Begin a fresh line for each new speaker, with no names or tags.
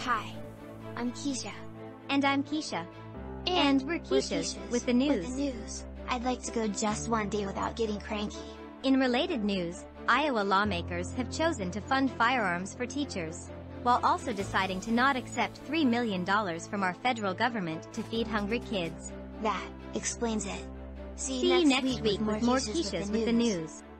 Hi, I'm Keisha.
And I'm Keisha. And we're Keishas with the news.
I'd like to go just one day without getting cranky.
In related news, Iowa lawmakers have chosen to fund firearms for teachers, while also deciding to not accept $3 million from our federal government to feed hungry kids.
That explains it.
See you next week with more Keishas with the news.